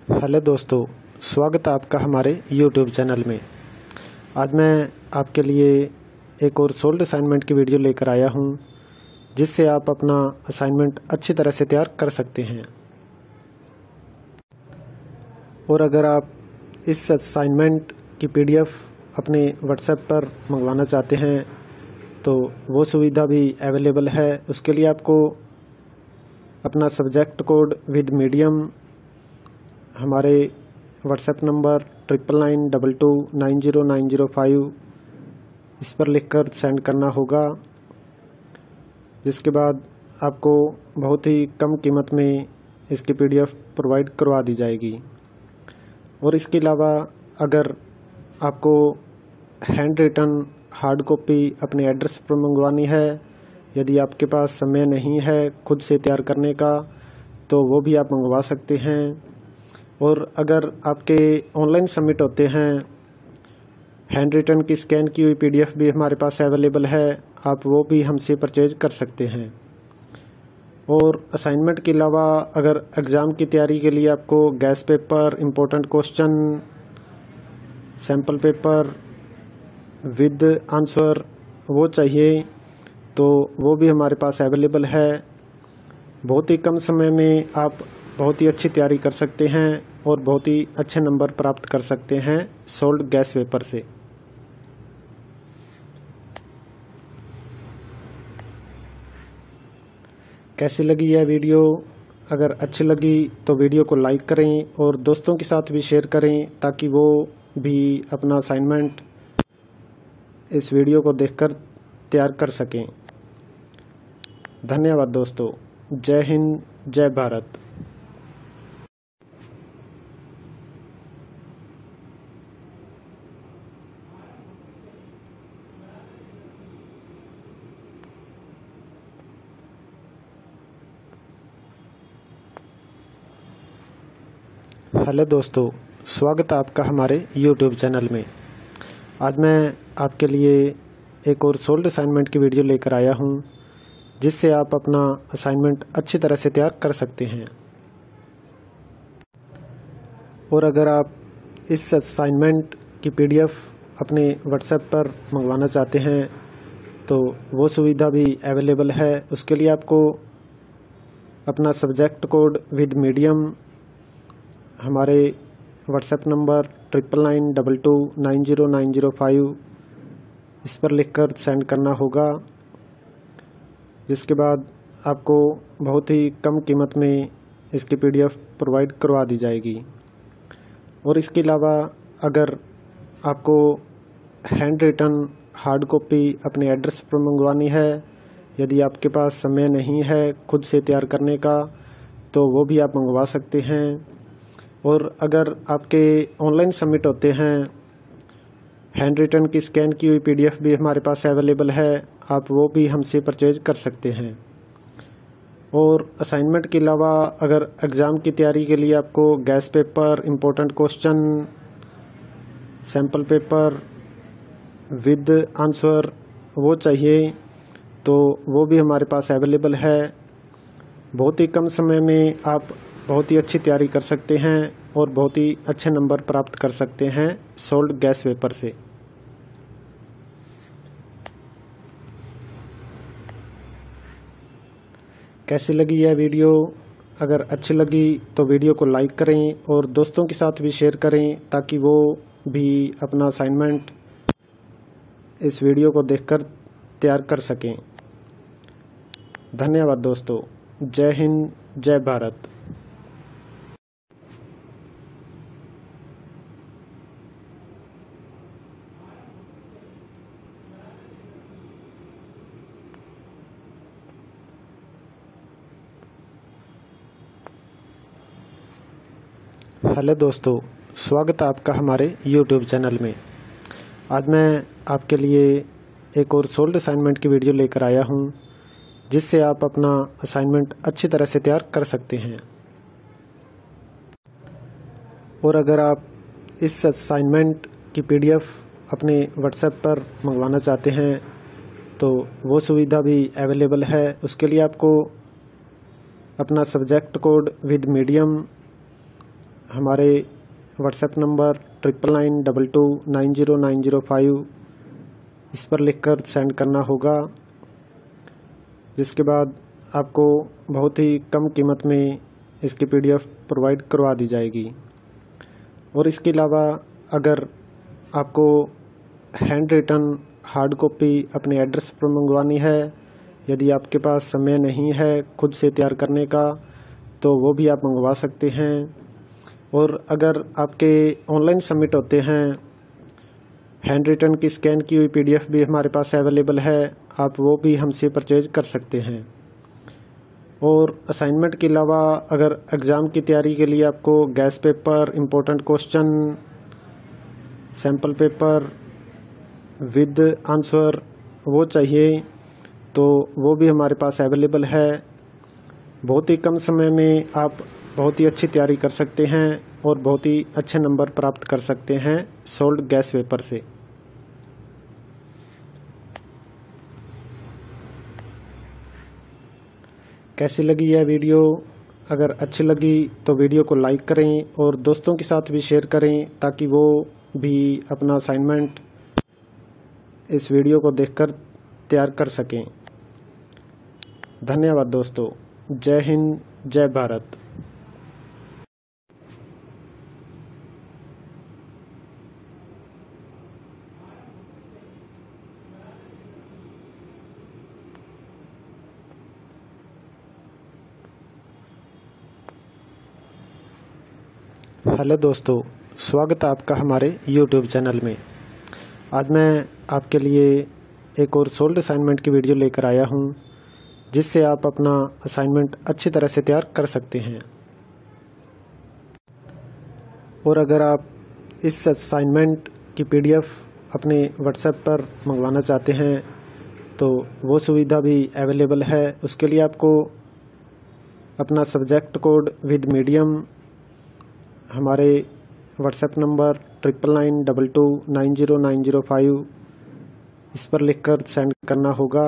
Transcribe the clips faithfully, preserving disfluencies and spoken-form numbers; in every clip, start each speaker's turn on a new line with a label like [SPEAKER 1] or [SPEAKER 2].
[SPEAKER 1] Hello दोस्तों, स्वागत है आपका हमारे यूट्यूब चैनल में। आज मैं आपके लिए एक और सोल्ड असाइनमेंट की वीडियो लेकर आया हूं, जिससे आप अपना असाइनमेंट अच्छी तरह से तैयार कर सकते हैं। और अगर आप इस असाइनमेंट की पीडीएफ अपने व्हाट्सएप पर मंगवाना चाहते हैं तो वो सुविधा भी अवेलेबल है। उसके लिए आपको अपना सब्जेक्ट कोड विद मीडियम हमारे WhatsApp number triple nine double two nine zero nine zero five इस पर लिखकर सेंड करना होगा, जिसके बाद आपको बहुत ही कम कीमत में इसकी पीडीएफ प्रोवाइड करवा दी जाएगी। और इसके अलावा अगर आपको हैंड रिटन हार्ड कॉपी अपने एड्रेस पर मंगवानी है, यदि आपके पास समय नहीं है खुद से तैयार करने का, तो वो भी आप मंगवा सकते हैं। और अगर आपके ऑनलाइन सबमिट होते हैं, हैंड रिटन की स्कैन की हुई पीडीएफ भी हमारे पास अवेलेबल है, आप वो भी हमसे परचेज कर सकते हैं। और असाइनमेंट के अलावा अगर एग्ज़ाम की तैयारी के लिए आपको guess paper, important question, sample paper with answer वो चाहिए, तो वो भी हमारे पास अवेलेबल है। बहुत ही कम समय में आप बहुत ही अच्छी तैयारी कर सकते हैं और बहुत ही अच्छे नंबर प्राप्त कर सकते हैं सोल्ड गैस पेपर से। कैसी लगी यह वीडियो? अगर अच्छी लगी तो वीडियो को लाइक करें और दोस्तों के साथ भी शेयर करें, ताकि वो भी अपना असाइनमेंट इस वीडियो को देखकर तैयार कर सकें। धन्यवाद दोस्तों। जय हिंद, जय भारत। हेलो दोस्तों, स्वागत है आपका हमारे यूट्यूब चैनल में। आज मैं आपके लिए एक और सोल्ड असाइनमेंट की वीडियो लेकर आया हूं, जिससे आप अपना असाइनमेंट अच्छी तरह से तैयार कर सकते हैं। और अगर आप इस असाइनमेंट की पीडीएफ अपने व्हाट्सएप पर मंगवाना चाहते हैं तो वो सुविधा भी अवेलेबल है। उसके लिए आपको अपना सब्जेक्ट कोड विद मीडियम हमारे WhatsApp number triple nine double two nine zero nine zero five इस पर लिखकर सेंड करना होगा, जिसके बाद आपको बहुत ही कम कीमत में इसकी पीडीएफ प्रोवाइड करवा दी जाएगी। और इसके अलावा अगर आपको हैंड रिटन हार्ड कॉपी अपने एड्रेस पर मंगवानी है, यदि आपके पास समय नहीं है खुद से तैयार करने का, तो वो भी आप मंगवा सकते हैं। और अगर आपके ऑनलाइन सबमिट होते हैं, हैंड रिटन की स्कैन की हुई पीडीएफ भी हमारे पास अवेलेबल है, आप वो भी हमसे परचेज कर सकते हैं। और असाइनमेंट के अलावा अगर एग्ज़ाम की तैयारी के लिए आपको guess paper, important question, sample paper with answer वो चाहिए, तो वो भी हमारे पास अवेलेबल है। बहुत ही कम समय में आप बहुत ही अच्छी तैयारी कर सकते हैं और बहुत ही अच्छे नंबर प्राप्त कर सकते हैं सोल्ड गैस पेपर से। कैसी लगी यह वीडियो? अगर अच्छी लगी तो वीडियो को लाइक करें और दोस्तों के साथ भी शेयर करें, ताकि वो भी अपना असाइनमेंट इस वीडियो को देखकर तैयार कर सकें। धन्यवाद दोस्तों। जय हिंद, जय भारत। हेलो दोस्तों, स्वागत है आपका हमारे यूट्यूब चैनल में। आज मैं आपके लिए एक और सोल्ड असाइनमेंट की वीडियो लेकर आया हूं, जिससे आप अपना असाइनमेंट अच्छी तरह से तैयार कर सकते हैं। और अगर आप इस असाइनमेंट की पीडीएफ अपने व्हाट्सएप पर मंगवाना चाहते हैं तो वो सुविधा भी अवेलेबल है। उसके लिए आपको अपना सब्जेक्ट कोड विद मीडियम हमारे WhatsApp number triple nine double two nine zero nine zero five इस पर लिखकर सेंड करना होगा, जिसके बाद आपको बहुत ही कम कीमत में इसकी पीडीएफ प्रोवाइड करवा दी जाएगी। और इसके अलावा अगर आपको हैंड रिटन हार्ड कॉपी अपने एड्रेस पर मंगवानी है, यदि आपके पास समय नहीं है खुद से तैयार करने का, तो वो भी आप मंगवा सकते हैं। और अगर आपके ऑनलाइन सबमिट होते हैं, हैंड रिटन की स्कैन की हुई पीडीएफ भी हमारे पास अवेलेबल है, आप वो भी हमसे परचेज कर सकते हैं। और असाइनमेंट के अलावा अगर एग्ज़ाम की तैयारी के लिए आपको guess paper, important question, sample paper with answer वो चाहिए, तो वो भी हमारे पास अवेलेबल है। बहुत ही कम समय में आप बहुत ही अच्छी तैयारी कर सकते हैं और बहुत ही अच्छे नंबर प्राप्त कर सकते हैं सोल्ड गैस पेपर से। कैसी लगी यह वीडियो? अगर अच्छी लगी तो वीडियो को लाइक करें और दोस्तों के साथ भी शेयर करें, ताकि वो भी अपना असाइनमेंट इस वीडियो को देखकर तैयार कर सकें। धन्यवाद दोस्तों। जय हिंद, जय भारत। हेलो दोस्तों, स्वागत है आपका हमारे यूट्यूब चैनल में। आज मैं आपके लिए एक और सोल्ड असाइनमेंट की वीडियो लेकर आया हूं, जिससे आप अपना असाइनमेंट अच्छी तरह से तैयार कर सकते हैं। और अगर आप इस असाइनमेंट की पीडीएफ अपने व्हाट्सएप पर मंगवाना चाहते हैं, तो वो सुविधा भी अवेलेबल है। उसके लिए आपको अपना सब्जेक्ट कोड विद मीडियम हमारे WhatsApp number triple nine double two nine zero nine zero five इस पर लिखकर सेंड करना होगा,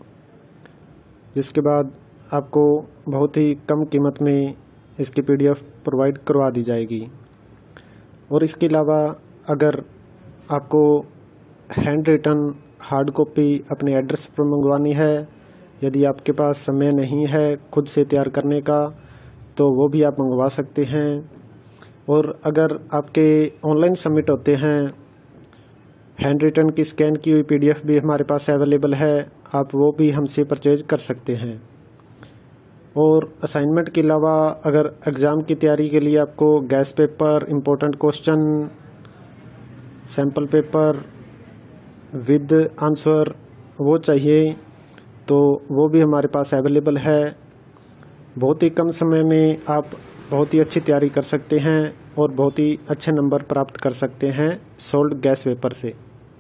[SPEAKER 1] जिसके बाद आपको बहुत ही कम कीमत में इसकी पीडीएफ प्रोवाइड करवा दी जाएगी। और इसके अलावा अगर आपको हैंड रिटन हार्ड कॉपी अपने एड्रेस पर मंगवानी है, यदि आपके पास समय नहीं है खुद से तैयार करने का, तो वो भी आप मंगवा सकते हैं। और अगर आपके ऑनलाइन सबमिट होते हैं, हैंड रिटन की स्कैन की हुई पीडीएफ भी हमारे पास अवेलेबल है, आप वो भी हमसे परचेज कर सकते हैं। और असाइनमेंट के अलावा अगर एग्ज़ाम की तैयारी के लिए आपको guess paper, important question, sample paper with answer वो चाहिए, तो वो भी हमारे पास अवेलेबल है। बहुत ही कम समय में आप बहुत ही अच्छी तैयारी कर सकते हैं और बहुत ही अच्छे नंबर प्राप्त कर सकते हैं सोल्ड गैस पेपर से।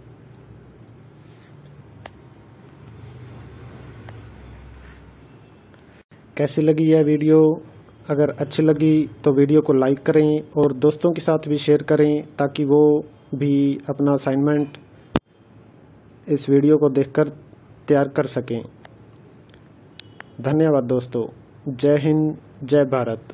[SPEAKER 1] कैसी लगी यह वीडियो? अगर अच्छी लगी तो वीडियो को लाइक करें और दोस्तों के साथ भी शेयर करें, ताकि वो भी अपना असाइनमेंट इस वीडियो को देखकर तैयार कर सकें। धन्यवाद दोस्तों। जय हिंद, जय भारत।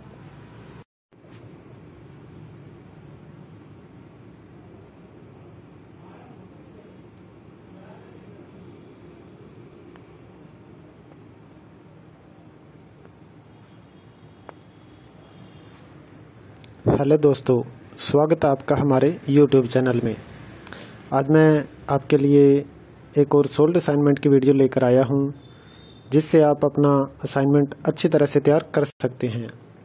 [SPEAKER 1] हेलो दोस्तों, स्वागत है आपका हमारे यूट्यूब चैनल में। आज मैं आपके लिए एक और सोल्ड असाइनमेंट की वीडियो लेकर आया हूं, जिससे आप अपना असाइनमेंट अच्छी तरह से तैयार कर सकते हैं।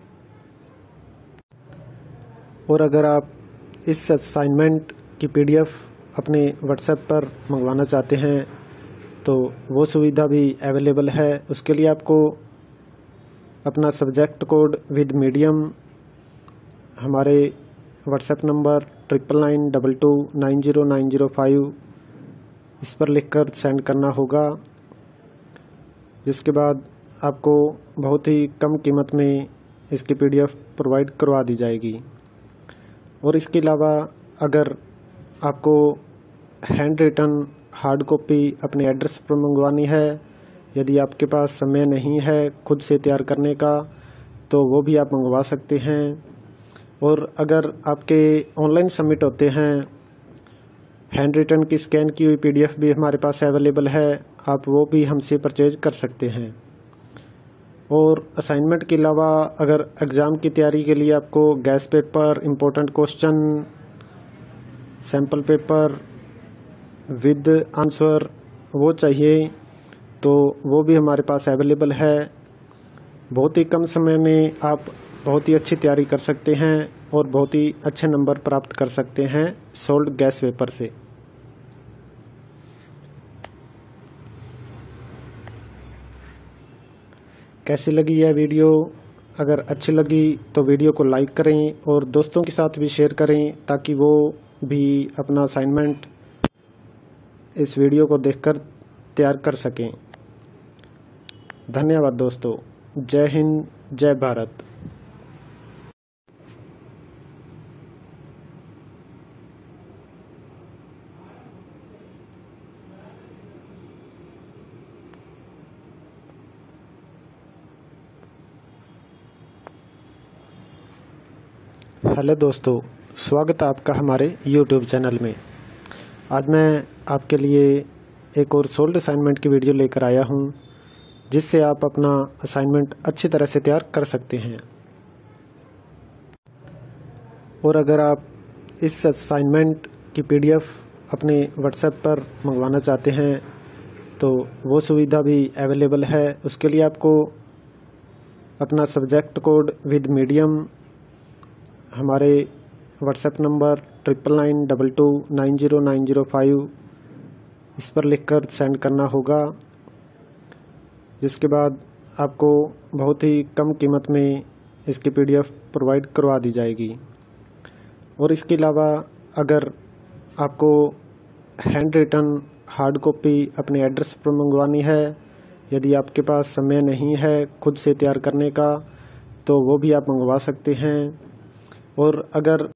[SPEAKER 1] और अगर आप इस असाइनमेंट की पीडीएफ अपने व्हाट्सएप पर मंगवाना चाहते हैं, तो वो सुविधा भी अवेलेबल है। उसके लिए आपको अपना सब्जेक्ट कोड विद मीडियम हमारे WhatsApp number triple nine double two nine zero nine zero five इस पर लिखकर सेंड करना होगा, जिसके बाद आपको बहुत ही कम कीमत में इसकी पीडीएफ प्रोवाइड करवा दी जाएगी। और इसके अलावा अगर आपको हैंड रिटन हार्ड कॉपी अपने एड्रेस पर मंगवानी है, यदि आपके पास समय नहीं है खुद से तैयार करने का, तो वो भी आप मंगवा सकते हैं। और अगर आपके ऑनलाइन सबमिट होते हैं, हैंड रिटन की स्कैन की हुई पीडीएफ भी हमारे पास अवेलेबल है, आप वो भी हमसे परचेज कर सकते हैं। और असाइनमेंट के अलावा अगर एग्ज़ाम की तैयारी के लिए आपको guess paper, important question, sample paper with answer वो चाहिए तो वो भी हमारे पास अवेलेबल है। बहुत ही कम समय में आप बहुत ही अच्छी तैयारी कर सकते हैं और बहुत ही अच्छे नंबर प्राप्त कर सकते हैं सोल्ड गैस पेपर से। कैसी लगी यह वीडियो? अगर अच्छी लगी तो वीडियो को लाइक करें और दोस्तों के साथ भी शेयर करें ताकि वो भी अपना असाइनमेंट इस वीडियो को देखकर तैयार कर सकें। धन्यवाद दोस्तों। जय हिंद, जय भारत। हेलो दोस्तों, स्वागत है आपका हमारे यूट्यूब चैनल में। आज मैं आपके लिए एक और सोल्ड असाइनमेंट की वीडियो लेकर आया हूं, जिससे आप अपना असाइनमेंट अच्छी तरह से तैयार कर सकते हैं। और अगर आप इस असाइनमेंट की पीडीएफ अपने व्हाट्सएप पर मंगवाना चाहते हैं तो वो सुविधा भी अवेलेबल है। उसके लिए आपको अपना सब्जेक्ट कोड विद मीडियम हमारे WhatsApp number triple nine double two nine zero nine zero five इस पर लिखकर सेंड करना होगा, जिसके बाद आपको बहुत ही कम कीमत में इसकी पीडीएफ प्रोवाइड करवा दी जाएगी। और इसके अलावा अगर आपको हैंड रिटन हार्ड कॉपी अपने एड्रेस पर मंगवानी है, यदि आपके पास समय नहीं है खुद से तैयार करने का, तो वो भी आप मंगवा सकते हैं। और अगर